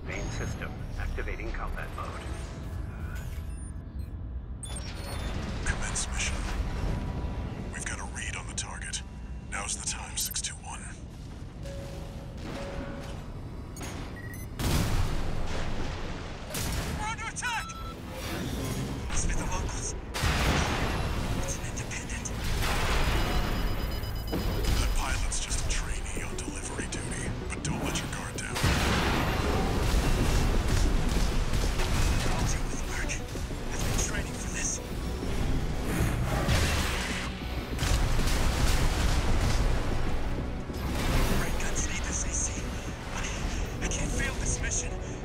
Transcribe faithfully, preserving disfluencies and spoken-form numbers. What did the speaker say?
Main system activating combat mode. Commence mission. We've got a read on the target. Now's the time, six two one. We're under attack! Must be the locals. It's an independent. That pilot's just a trainee on delivery duty, but don't let your guard down. I'll deal with work. I've been training for this. Ray guns need this A C. I, I can't fail this mission.